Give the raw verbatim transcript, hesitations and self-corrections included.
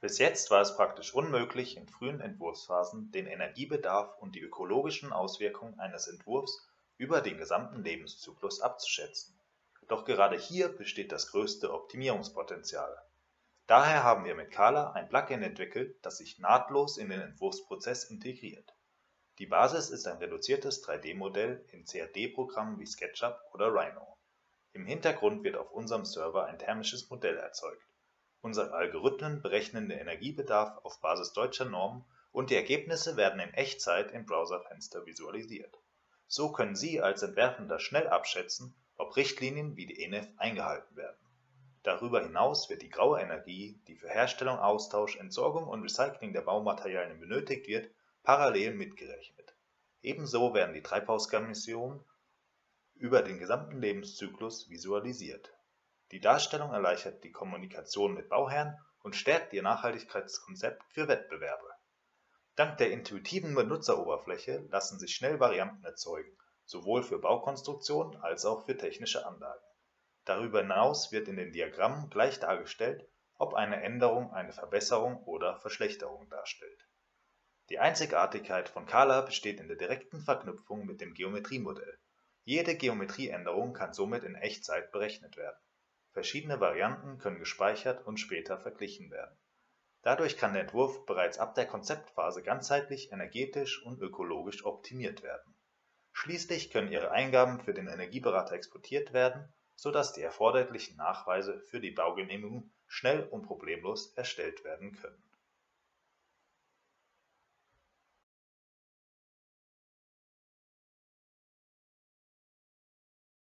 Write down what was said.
Bis jetzt war es praktisch unmöglich, in frühen Entwurfsphasen den Energiebedarf und die ökologischen Auswirkungen eines Entwurfs über den gesamten Lebenszyklus abzuschätzen. Doch gerade hier besteht das größte Optimierungspotenzial. Daher haben wir mit Scala ein Plugin entwickelt, das sich nahtlos in den Entwurfsprozess integriert. Die Basis ist ein reduziertes drei D-Modell in C A D-Programmen wie SketchUp oder Rhino. Im Hintergrund wird auf unserem Server ein thermisches Modell erzeugt. Unsere Algorithmen berechnen den Energiebedarf auf Basis deutscher Normen und die Ergebnisse werden in Echtzeit im Browserfenster visualisiert. So können Sie als Entwerfender schnell abschätzen, ob Richtlinien wie die E N E F eingehalten werden. Darüber hinaus wird die graue Energie, die für Herstellung, Austausch, Entsorgung und Recycling der Baumaterialien benötigt wird, parallel mitgerechnet. Ebenso werden die Treibhausgasemissionen über den gesamten Lebenszyklus visualisiert. Die Darstellung erleichtert die Kommunikation mit Bauherren und stärkt ihr Nachhaltigkeitskonzept für Wettbewerbe. Dank der intuitiven Benutzeroberfläche lassen sich schnell Varianten erzeugen, sowohl für Baukonstruktionen als auch für technische Anlagen. Darüber hinaus wird in den Diagrammen gleich dargestellt, ob eine Änderung eine Verbesserung oder Verschlechterung darstellt. Die Einzigartigkeit von Scala besteht in der direkten Verknüpfung mit dem Geometriemodell. Jede Geometrieänderung kann somit in Echtzeit berechnet werden. Verschiedene Varianten können gespeichert und später verglichen werden. Dadurch kann der Entwurf bereits ab der Konzeptphase ganzheitlich, energetisch und ökologisch optimiert werden. Schließlich können Ihre Eingaben für den Energieberater exportiert werden, sodass die erforderlichen Nachweise für die Baugenehmigung schnell und problemlos erstellt werden können.